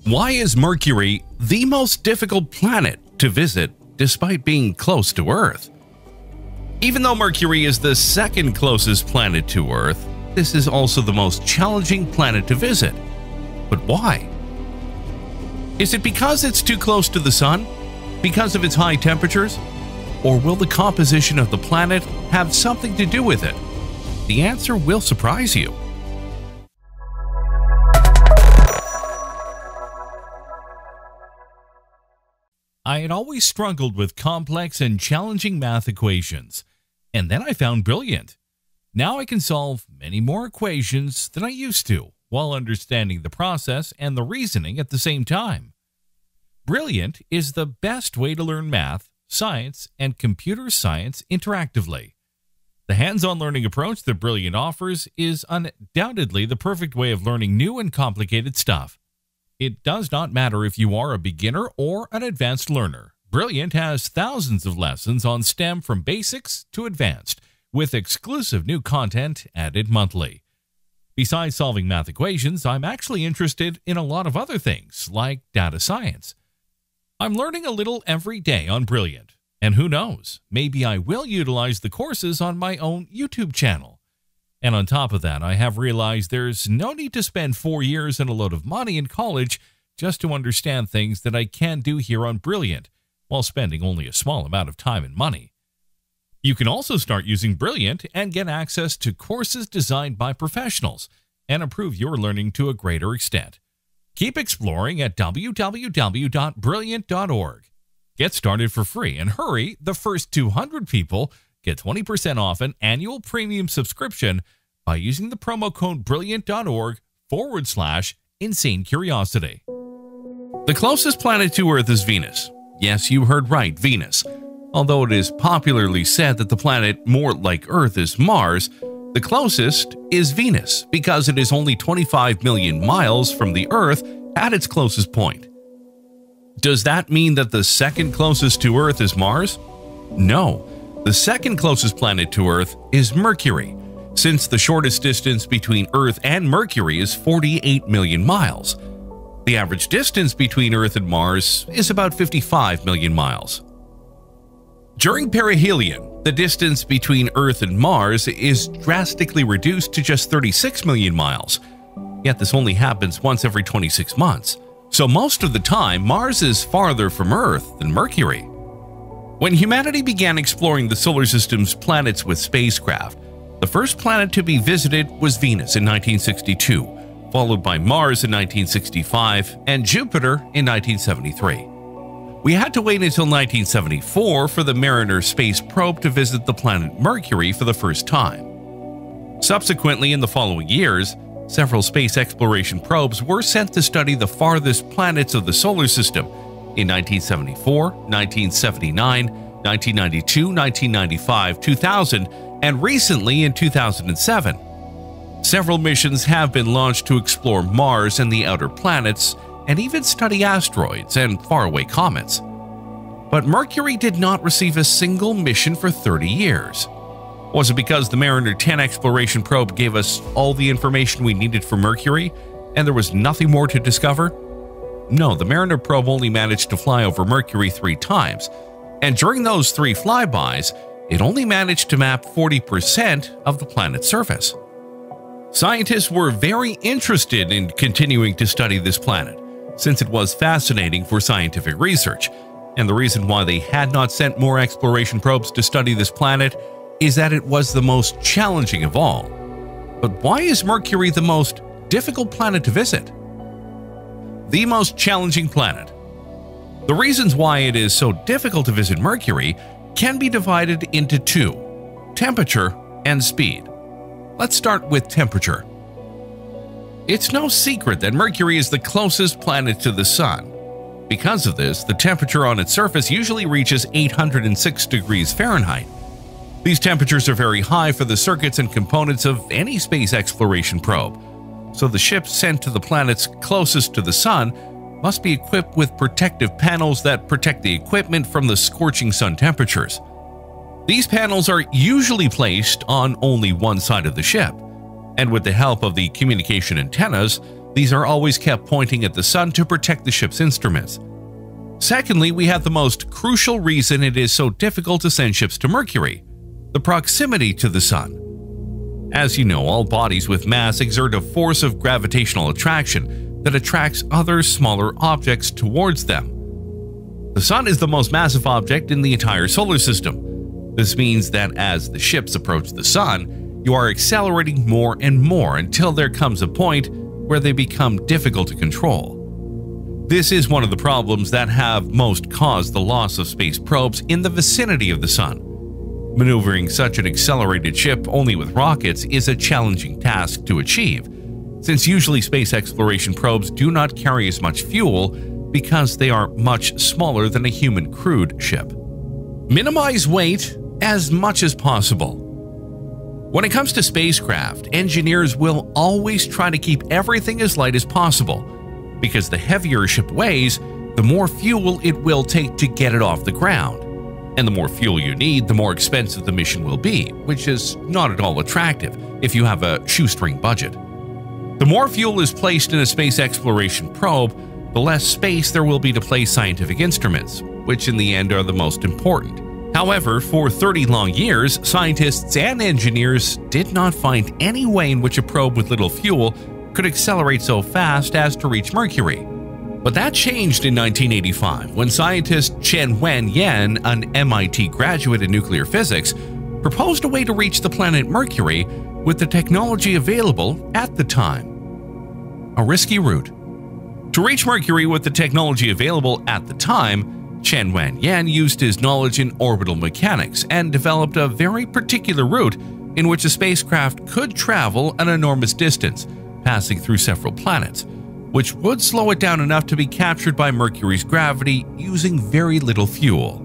Why is Mercury the most difficult planet to visit despite being close to Earth? Even though Mercury is the second closest planet to Earth, this is also the most challenging planet to visit. But why? Is it because it's too close to the Sun? Because of its high temperatures? Or will the composition of the planet have something to do with it? The answer will surprise you. I had always struggled with complex and challenging math equations, and then I found Brilliant. Now I can solve many more equations than I used to, while understanding the process and the reasoning at the same time. Brilliant is the best way to learn math, science, and computer science interactively. The hands-on learning approach that Brilliant offers is undoubtedly the perfect way of learning new and complicated stuff. It does not matter if you are a beginner or an advanced learner. Brilliant has thousands of lessons on STEM from basics to advanced, with exclusive new content added monthly. Besides solving math equations, I'm actually interested in a lot of other things, like data science. I'm learning a little every day on Brilliant, and who knows, maybe I will utilize the courses on my own YouTube channel. And on top of that, I have realized there's no need to spend 4 years and a load of money in college just to understand things that I can do here on Brilliant, while spending only a small amount of time and money. You can also start using Brilliant and get access to courses designed by professionals and improve your learning to a greater extent. Keep exploring at www.brilliant.org. Get started for free and hurry, the first 200 people get 20% off an annual premium subscription by using the promo code brilliant.org/insane curiosity. The closest planet to Earth is Venus. Yes, you heard right, Venus. Although it is popularly said that the planet more like Earth is Mars, the closest is Venus because it is only 25 million miles from the Earth at its closest point. Does that mean that the second closest to Earth is Mars? No. The second closest planet to Earth is Mercury, since the shortest distance between Earth and Mercury is 48 million miles. The average distance between Earth and Mars is about 55 million miles. During perihelion, the distance between Earth and Mars is drastically reduced to just 36 million miles. Yet this only happens once every 26 months. So most of the time, Mars is farther from Earth than Mercury. When humanity began exploring the solar system's planets with spacecraft, the first planet to be visited was Venus in 1962, followed by Mars in 1965 and Jupiter in 1973. We had to wait until 1974 for the Mariner space probe to visit the planet Mercury for the first time. Subsequently, in the following years, several space exploration probes were sent to study the farthest planets of the solar system in 1974, 1979, 1992, 1995, 2000, and recently in 2007. Several missions have been launched to explore Mars and the outer planets, and even study asteroids and faraway comets. But Mercury did not receive a single mission for 30 years. Was it because the Mariner 10 exploration probe gave us all the information we needed for Mercury, and there was nothing more to discover? No, the Mariner probe only managed to fly over Mercury 3 times, and during those 3 flybys, it only managed to map 40% of the planet's surface. Scientists were very interested in continuing to study this planet, since it was fascinating for scientific research, and the reason why they had not sent more exploration probes to study this planet is that it was the most challenging of all. But why is Mercury the most difficult planet to visit? The most challenging planet. The reasons why it is so difficult to visit Mercury can be divided into 2: temperature and speed. Let's start with temperature. It's no secret that Mercury is the closest planet to the Sun. Because of this, the temperature on its surface usually reaches 806 degrees Fahrenheit. These temperatures are very high for the circuits and components of any space exploration probe, so the ships sent to the planets closest to the Sun must be equipped with protective panels that protect the equipment from the scorching sun temperatures. These panels are usually placed on only one side of the ship, and with the help of the communication antennas, These are always kept pointing at the sun to protect the ship's instruments. Secondly, we have the most crucial reason it is so difficult to send ships to Mercury: the proximity to the sun. As you know, all bodies with mass exert a force of gravitational attraction that attracts other smaller objects towards them. The sun is the most massive object in the entire solar system. This means that as the ships approach the sun, you are accelerating more and more until there comes a point where they become difficult to control. This is one of the problems that have most caused the loss of space probes in the vicinity of the sun. Maneuvering such an accelerated ship only with rockets is a challenging task to achieve, since usually space exploration probes do not carry as much fuel because they are much smaller than a human crewed ship. Minimize weight as much as possible. When it comes to spacecraft, engineers will always try to keep everything as light as possible, because the heavier a ship weighs, the more fuel it will take to get it off the ground. And the more fuel you need, the more expensive the mission will be, which is not at all attractive if you have a shoestring budget. The more fuel is placed in a space exploration probe, the less space there will be to place scientific instruments, which in the end are the most important. However, for 30 long years, scientists and engineers did not find any way in which a probe with little fuel could accelerate so fast as to reach Mercury. But that changed in 1985 when scientist Chen Yan, an MIT graduate in nuclear physics, proposed a way to reach the planet Mercury with the technology available at the time. A risky route. To reach Mercury with the technology available at the time, Chen Yan used his knowledge in orbital mechanics and developed a very particular route in which a spacecraft could travel an enormous distance, passing through several planets, which would slow it down enough to be captured by Mercury's gravity using very little fuel.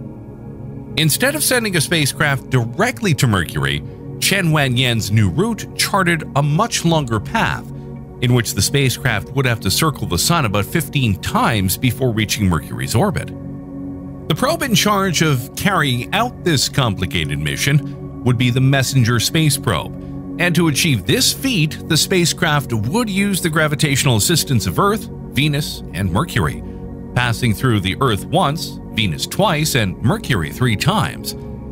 Instead of sending a spacecraft directly to Mercury, Chen Yan's new route charted a much longer path, in which the spacecraft would have to circle the sun about 15 times before reaching Mercury's orbit. The probe in charge of carrying out this complicated mission would be the Messenger space probe, and to achieve this feat, the spacecraft would use the gravitational assistance of Earth, Venus, and Mercury, passing through the Earth once, Venus twice, and Mercury 3 times.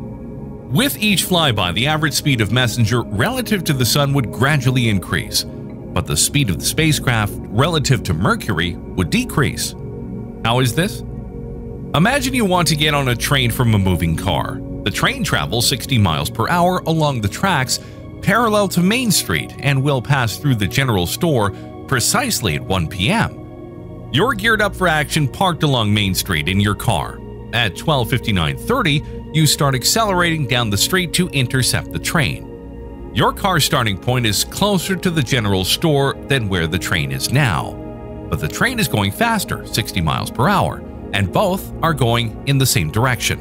With each flyby, the average speed of Messenger relative to the Sun would gradually increase, but the speed of the spacecraft relative to Mercury would decrease. How is this? Imagine you want to get on a train from a moving car. The train travels 60 miles per hour along the tracks parallel to Main Street and will pass through the general store precisely at 1 p.m. You're geared up for action, parked along Main Street in your car. At 12:59:30, you start accelerating down the street to intercept the train. Your car's starting point is closer to the general store than where the train is now, but the train is going faster, 60 miles per hour, and both are going in the same direction.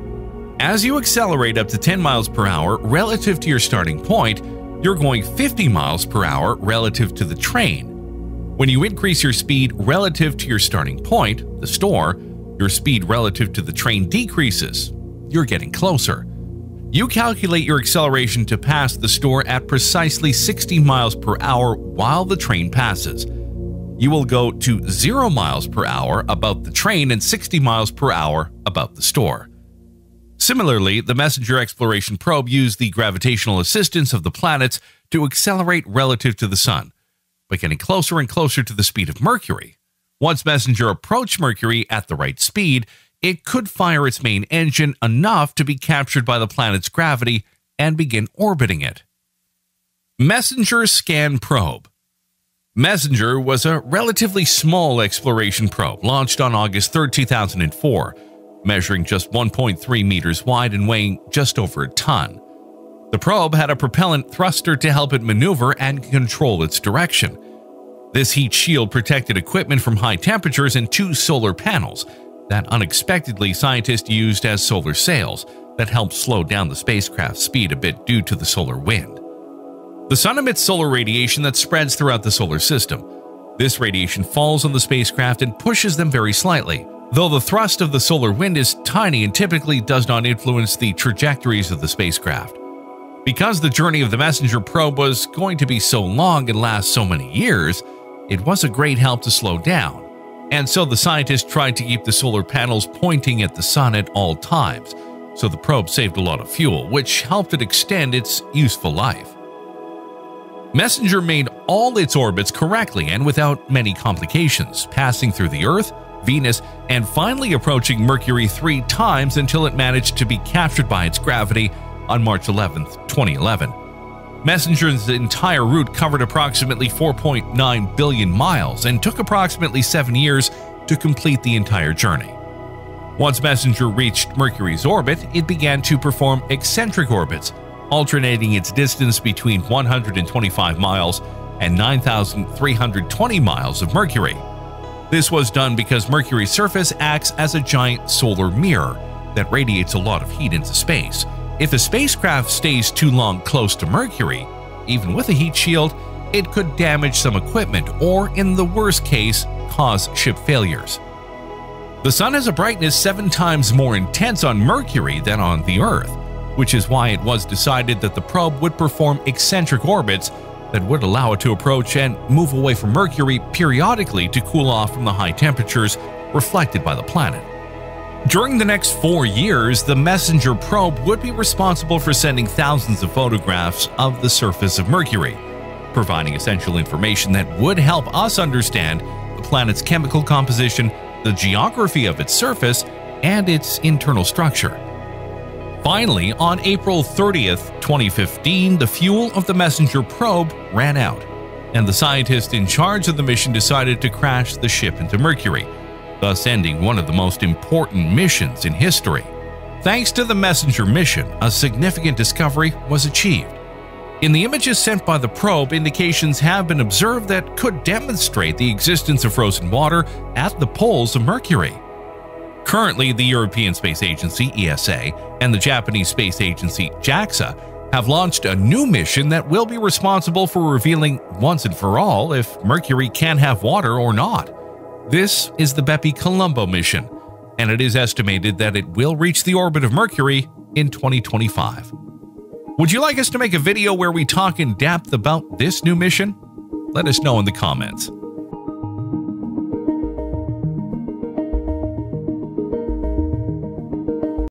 As you accelerate up to 10 miles per hour relative to your starting point, you're going 50 miles per hour relative to the train. When you increase your speed relative to your starting point, the store, your speed relative to the train decreases. You're getting closer. You calculate your acceleration to pass the store at precisely 60 miles per hour while the train passes. You will go to 0 miles per hour about the train and 60 miles per hour about the store. Similarly, the Messenger exploration probe used the gravitational assistance of the planets to accelerate relative to the Sun, by getting closer and closer to the speed of Mercury. Once Messenger approached Mercury at the right speed, it could fire its main engine enough to be captured by the planet's gravity and begin orbiting it. Messenger Scan Probe. Messenger was a relatively small exploration probe launched on August 3, 2004, measuring just 1.3 meters wide and weighing just over a ton. The probe had a propellant thruster to help it maneuver and control its direction. This heat shield protected equipment from high temperatures and 2 solar panels that unexpectedly scientists used as solar sails that helped slow down the spacecraft's speed a bit due to the solar wind. The Sun emits solar radiation that spreads throughout the solar system. This radiation falls on the spacecraft and pushes them very slightly, though the thrust of the solar wind is tiny and typically does not influence the trajectories of the spacecraft. Because the journey of the Messenger probe was going to be so long and last so many years, it was a great help to slow down, and so the scientists tried to keep the solar panels pointing at the sun at all times, so the probe saved a lot of fuel, which helped it extend its useful life. Messenger made all its orbits correctly and without many complications, passing through the Earth, Venus, and finally approaching Mercury 3 times until it managed to be captured by its gravity on March 11, 2011. Messenger's entire route covered approximately 4.9 billion miles and took approximately 7 years to complete the entire journey. Once Messenger reached Mercury's orbit, it began to perform eccentric orbits, alternating its distance between 125 miles and 9,320 miles of Mercury. This was done because Mercury's surface acts as a giant solar mirror that radiates a lot of heat into space. If a spacecraft stays too long close to Mercury, even with a heat shield, it could damage some equipment or, in the worst case, cause ship failures. The Sun has a brightness 7 times more intense on Mercury than on the Earth, which is why it was decided that the probe would perform eccentric orbits that would allow it to approach and move away from Mercury periodically to cool off from the high temperatures reflected by the planet. During the next 4 years, the Messenger probe would be responsible for sending thousands of photographs of the surface of Mercury, providing essential information that would help us understand the planet's chemical composition, the geography of its surface, and its internal structure. Finally, on April 30th, 2015, the fuel of the Messenger probe ran out, and the scientists in charge of the mission decided to crash the ship into Mercury, thus ending one of the most important missions in history. Thanks to the Messenger mission, a significant discovery was achieved. In the images sent by the probe, indications have been observed that could demonstrate the existence of frozen water at the poles of Mercury. Currently, the European Space Agency (ESA) and the Japanese Space Agency (JAXA) have launched a new mission that will be responsible for revealing once and for all if Mercury can have water or not. This is the Bepi-Colombo mission, and it is estimated that it will reach the orbit of Mercury in 2025. Would you like us to make a video where we talk in depth about this new mission? Let us know in the comments.